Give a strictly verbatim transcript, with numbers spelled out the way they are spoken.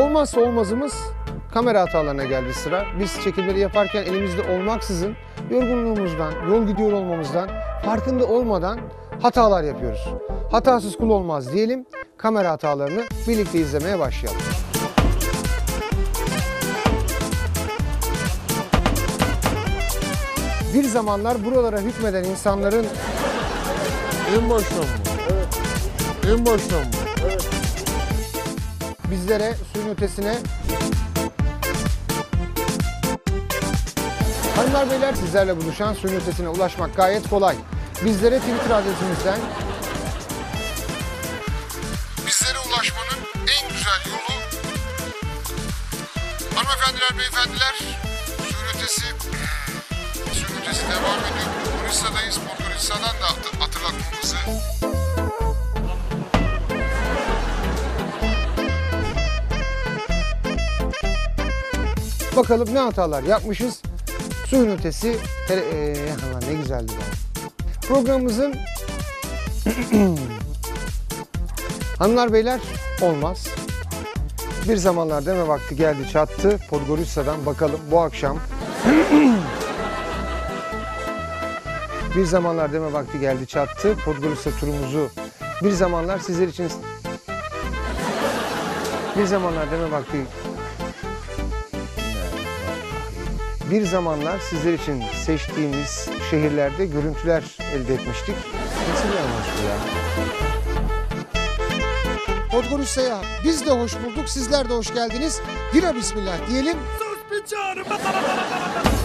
Olmazsa olmazımız kamera hatalarına geldi sıra. Biz çekimleri yaparken elimizde olmaksızın yorgunluğumuzdan, yol gidiyor olmamızdan, farkında olmadan hatalar yapıyoruz. Hatasız kul olmaz diyelim, kamera hatalarını birlikte izlemeye başlayalım. Bir zamanlar buralara hükmeden insanların... En baştan mı? Evet. En baştan mı? Evet. Bizlere suyun ötesine... Hanımlar beyler, sizlerle buluşan suyun ötesine ulaşmak gayet kolay. Bizlere Twitter adresimizden... Bizlere ulaşmanın en güzel yolu... Hanımefendiler, beyefendiler, suyun ötesi... Suyun ötesi devam ediyor. Podgorica'dayız. Podgorica'dan da hatırlatmamızı... Bakalım ne hatalar yapmışız. Suyun ötesi... Tele, ee, Allah ne güzeldi be. Programımızın... Hanımlar beyler, olmaz. Bir zamanlar deme vakti geldi çattı. Podgorica'dan bakalım bu akşam... Bir zamanlar deme vakti geldi çattı. Podgorica turumuzu bir zamanlar sizler için... Bir zamanlar deme vakti... Bir zamanlar sizler için seçtiğimiz şehirlerde görüntüler elde etmiştik. Nasıl bir anlaş bu ya? Podgorica'ya biz de hoş bulduk, sizler de hoş geldiniz. Bira bismillah diyelim. Sus bir çağrı.